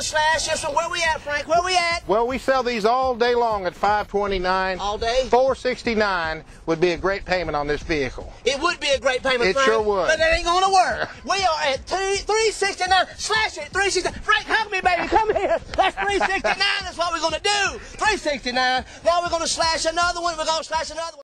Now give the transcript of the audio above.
to slash this one. Where we at, Frank? Where we at? Well, we sell these all day long at $529. All day? $469 would be a great payment on this vehicle. It would be a great payment, It Frank. sure would. But it ain't going to work. We are at $369. Slash it, $369. Frank, hug me, baby. Come here. That's $369. That's what we're going to do. $369. Now we're going to slash another one. We're going to slash another one.